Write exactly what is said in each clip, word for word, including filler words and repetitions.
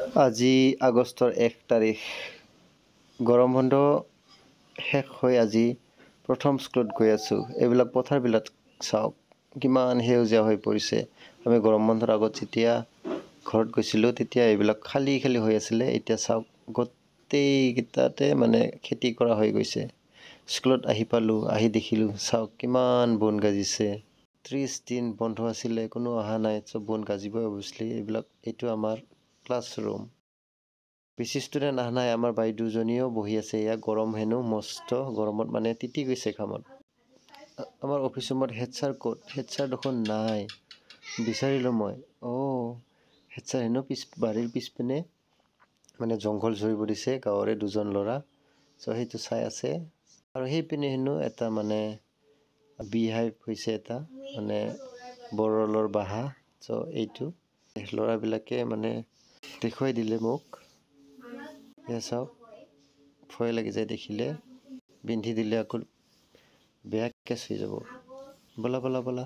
আজি আগষ্টৰ এক তাৰিখ গৰম বন্ধ শেষ হৈ আজি প্ৰথম স্কুলত গৈ আছোঁ। এইবিলাক পথাৰবিলাক চাওক কিমান সেউজীয়া হৈ পৰিছে। আমি গৰম বন্ধৰ আগত যেতিয়া ঘৰত গৈছিলোঁ তেতিয়া এইবিলাক খালী খালী হৈ আছিলে। এতিয়া চাওক গোটেইকেইটাতে মানে খেতি কৰা হৈ গৈছে। স্কুলত আহি পালোঁ, আহি দেখিলোঁ চাওক কিমান বন গাজিছে। ত্ৰিছ দিন বন্ধ আছিলে, কোনো অহা নাই, চব বন গাজিবই অৱশ্যলি। এইবিলাক এইটো আমাৰ ক্লাছৰুম। বেছি ষ্টুডেণ্ট অহা নাই, আমাৰ বাইদেউজনীও বহি আছে। এয়া গৰম হেনো মস্ত গৰমত মানে তিতি গৈছে ঘামত। আমাৰ অফিচ ৰুমত হেড ছাৰ ক'ত? হেড ছাৰ দেখোন নাই, বিচাৰিলোঁ মই। অ' হেড ছাৰ হেনো পিছ বাৰীৰ পিছপিনে মানে জংঘল ঝৰিব দিছে, গাঁৱৰে দুজন ল'ৰা, চ' সেইটো চাই আছে। আৰু সেইপিনে হেনো এটা মানে বিহাইভ হৈছে, এটা মানে বৰলৰ বাহা। চ' এইটো ল'ৰাবিলাকে মানে দেখুৱাই দিলে মোক। এয়া চাওক ভয় লাগি যায় দেখিলে। পিন্ধি দিলে আকৌ বেয়া কেছ হৈ যাব। ব'লা ব'লা ব'লা।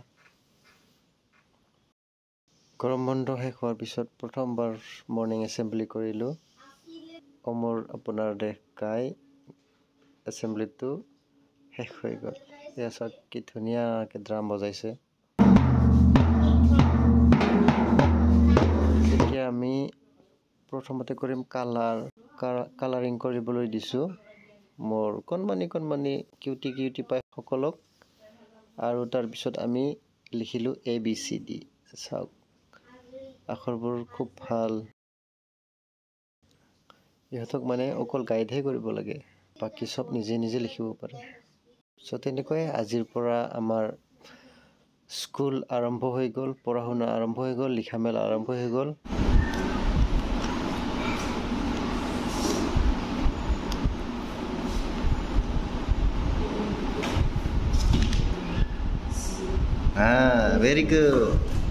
গৰম বন্ধ শেষ হোৱাৰ পিছত প্ৰথমবাৰ মৰ্ণিং এছেম্বলি কৰিলোঁ। অমৰ আপোনাৰ দেশ গাই এছেম্বলিটো শেষ হৈ গ'ল। এয়া চাওক কি ধুনীয়াকৈ ড্ৰাম বজাইছে। এতিয়া আমি প্ৰথমতে কৰিম কালাৰ কালাৰিং কৰিবলৈ দিছোঁ মোৰ কণমানি কণমানি কিউটি কিউটি পাইসকলক। আৰু তাৰপিছত আমি লিখিলোঁ এ বি চি ডি। চাওক আখৰবোৰ খুব ভাল। ইহঁতক মানে অকল গাইডহে কৰিব লাগে, বাকী চব নিজে নিজে লিখিব পাৰে। চ' তেনেকৈ আজিৰ পৰা আমাৰ স্কুল আৰম্ভ হৈ গ'ল, পঢ়া শুনা আৰম্ভ হৈ গ'ল, লিখা মেলা আৰম্ভ হৈ গ'ল। Ah, very good.